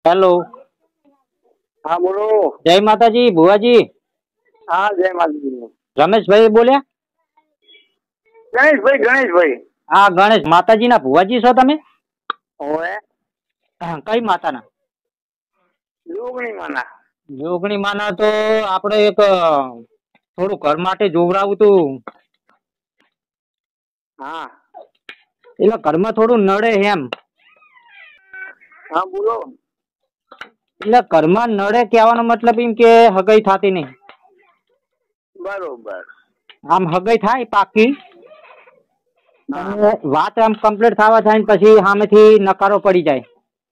Hello. હા બોલો. જય માતાજી ભુવાજી. હા જય માતાજી. રમેશભાઈ બોલ્યા? ગણેશભાઈ. હા ગણેશ માતાજીના ભુવાજી છો તમે? ઓએ હા, કઈ માતાના? જોગણી માના. જોગણી માના તો આપણે એક થોડું ઘર માટે જોવરાવું તું. હા એટલે ઘરમાં થોડું નડે એમ. હા બોલો. એટલે ઘરમાં નડે કહેવાનો મતલબ એમ કે હગાઈ થતી નહીં. બરોબર. આમ હગાઈ થાય પાકી હા અને વાત આમ કમ્પ્લીટ થવા થાય ને પછી સામેથી નકારો પડી જાય.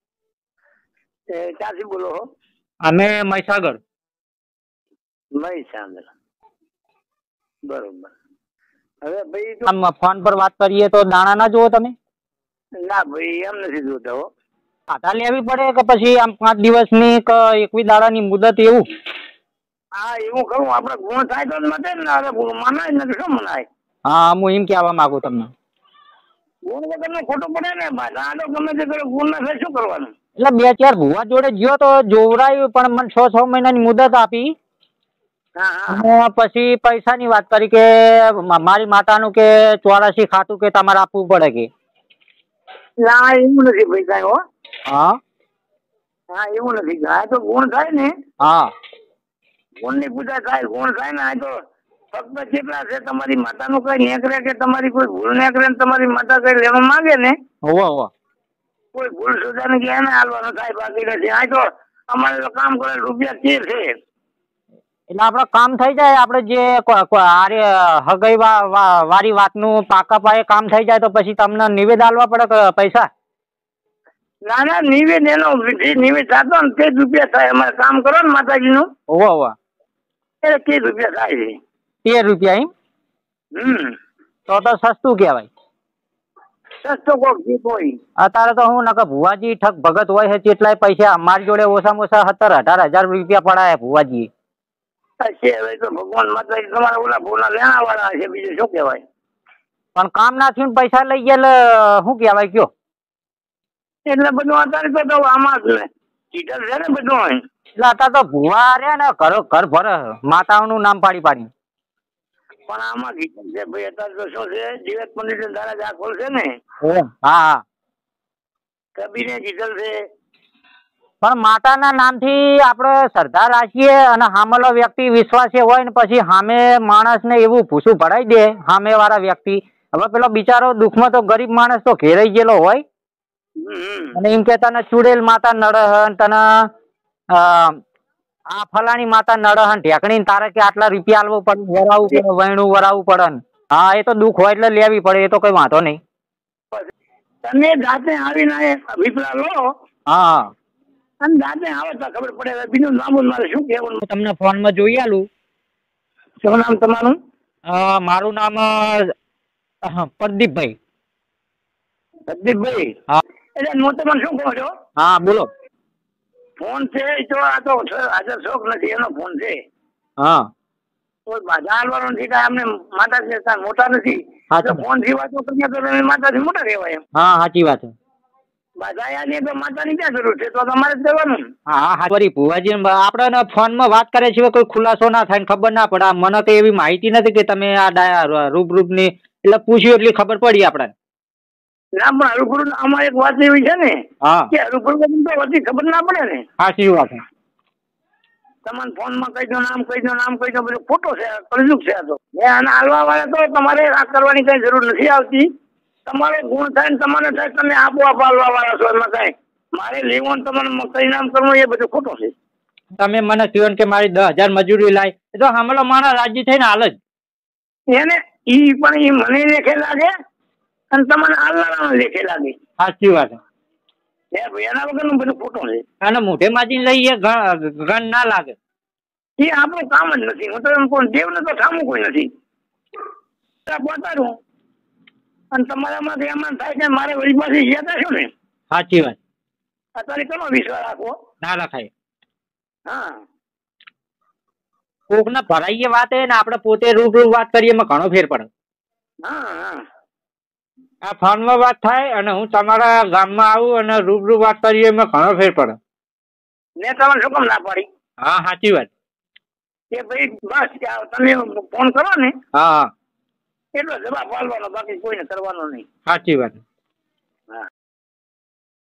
ક્યાંથી બોલો હો? અમે મહીસાગર. મહીસાગર. બરોબર. હવે ભાઈ તો આમ ફોન પર વાત કરીએ તો દાણા ના જુઓ તમે? ના ભાઈ એમ નથી જોતા હો. આધા લેવી પડે કે પછી આમ 5 દિવસની કે 21 દાડાની મુદત એવું? હા એવું કરું આપડે ગુણ થાય તો મતે ને અરે મનાય નથી શું મનાય. હા હું એમ કહેવા માંગુ તમને. ગુણ વગર નો ખોટો પડે ને દાડો ગમે તે કરે ગુણ ના થાય શું કરવાનું? એટલે 2-4 ભુવા જોડે ગયો તો જોવરાયું પણ મને 6 મહિનાની મુદત આપી. હા હા અને પછી પૈસાની વાત કરી કે મારી માતાનું કે 84 ખાતું કે તમારે આપવું પડે કે. ના એવું નથી ભાઈ કાંઈ હો. હા હા એવું નથી આ તો ગુણ થાય ને. હા ગુણ ની પૂજા થાય ગુણ થાય ને આ તો ફક્ત કેટલા છે તમારી માતાનું કઈ નેકરે કે તમારી કોઈ ભૂલ નેકરે ને તમારી માતા કઈ લેવા માંગે ને હોવા હોવા કોઈ ભૂલ સુધાને કે એને હાલવાનું થાય બાકી નથી. આ તો અમારે તો કામ કરે રૂપિયા તે છે. એટલે આપડે કામ થઈ જાય આપડે જે હગાઈ વાળી વાતનું પાકા પાયે કામ થઈ જાય તો પછી તમને નિવેદ આલવા પડે કે પૈસા? ના ના નિવેદ એનો નિવેદ થતો ને તે જ રૂપિયા થાય અમારે કામ કરો ને માતાજીનું હોવા હોવા એટલે તે જ રૂપિયા થાય છે. 13 રૂપિયા એમ? તો સસ્તું કહેવાય. સસ્તો કોક જીત હોય. અત્યારે તો હું નકર ભુવાજી ઠગ ભગત હોય છે કેટલાય પૈસા મારી જોડે ઓછામાં ઓછા 17-18 હજાર રૂપિયા પડાયા ભુવાજી. છે હવે તો ભગવાન માતાજી તમારા ઓલા ભોલા લેણા વાળા છે બીજું શું કહેવાય. પણ કામ ના થયું પૈસા લઈ ગયા શું કહેવાય કયો? એટલે બધું અત્યારે તો આમાં જ ને ચીટર છે ને બધું. એટલે અત્યારે તો ભુવા રહ્યા ને ઘર ભરે માતાઓનું નામ પાડી પાડી. પણ આમાં ચીટર છે ભાઈ અત્યારે તો શું છે જીવત પંડિત દાડા જ આ ખોલશે ને હા હા કબીને ચીટર છે. પણ માતાના નામથી આપણે શ્રદ્ધા રાખીએ અને સામેલો વ્યક્તિ વિશ્વાસી હોય ને પછી સામે માણસને એવું ભૂસું ભરાઈ દે સામે વાળા વ્યક્તિ. હવે પેલો બિચારો દુઃખમાં તો ગરીબ માણસ તો ઘેરાઈ ગયેલો હોય અને એમ કે તને ચુડેલ માતા નડહન તને આ ફલાણી માતા નડહન ઢેકણી તારે કે આટલા રૂપિયા આલવું પડે વરાવવું પડે વૈણું વરાવવું પડે. હા એ તો દુઃખ હોય એટલે લેવી પડે એ તો કઈ વાંધો નહીં. તમે જાતે આવીને અભિપ્રાય લો. હા અને જાતે આવે તો ખબર પડે બીજું નામ મારે શું કહેવાનું. તમને ફોનમાં જોઈ આલું. શું નામ તમારું? મારું નામ પ્રદીપભાઈ. પ્રદીપભાઈ. હા એટલે હું તમને શું કહું છો? હા બોલો. ફોન છે તો આ તો હાજર શોખ નથી એનો ફોન છે. હા કોઈ બાધા હાલવાનો નથી કાંઈ અમને માતા મોટા નથી. ફોન થી વાતો કરીએ તો તમે માતાથી મોટા કહેવાય એમ. હા સાચી વાત છે. બાધા યાદ તો માતાની ક્યાં જરૂર છે તો તમારે જ કરવાનું. હા હા વળી ભુવાજી આપણે ફોનમાં વાત કરે છે કોઈ ખુલાસો ના થાય ને ખબર ના પડે. મને તો એવી માહિતી નથી કે તમે આ રૂબરૂપની એટલે પૂછ્યું એટલી ખબર પડી આપણને. ના પણ હરુભરું આમાં એક વાત એવી છે ને હા કે હરુભરું તો બધી ખબર ના પડે ને. સાચી વાત છે. તમારે ફોનમાં કહી દો નામ કહી દો નામ કહી દો બધું ખોટો છે કલયુગ છે આ તો. અને હાલવા વાળા તો તમારે આ કરવાની કઈ જરૂર નથી આવતી. તમારે ગુણ થાય ને તમારે થાય તમે આપોઆપ હાલવા વાળા છો એમાં કઈ મારે લેવાનું તમારે કઈ નામ કરવું એ બધું ખોટું છે. તમે મને કહ્યું કે મારી 10,000 મજૂરી લાય એ તો હમણાં મારા રાજી થઈને હાલ જ. એને ઈ પણ ઈ મને લેખે લાગે અને તમને હાલનારા લેખે લાગે. સાચી વાત એના વગરનું બધું ખોટું છે. અને મોઢે માજી લઈએ ગણ ના લાગે. એ આપણું કામ જ નથી. હું તો એમ કહું દેવને તો ઠામું કોઈ નથી. બતાડું અને તમારામાંથી એમાં થાય કે મારે વળી પાછી ગયા છો ને. સાચી વાત. અત્યારે કેનો વિશ્વાસ રાખવો? ના રખાય. હા કોક ને ભરાઈએ વાત ને આપણે પોતે રૂબરૂ વાત કરીએ એમાં ઘણો ફેર પડે. હા હા આ ફોનમાં વાત થાય અને હું તમારા ગામમાં આવું અને રૂબરૂ વાત કરીએ એમાં ઘણો ફેર પડે. મેં તમને શું કામ ના પાડી? હા સાચી વાત. કે ભાઈ બસ તમે ફોન કરો ને હા હા એટલો જવાબ આપવાનો, બાકી કોઈને કરવાનો નહીં. સાચી વાત.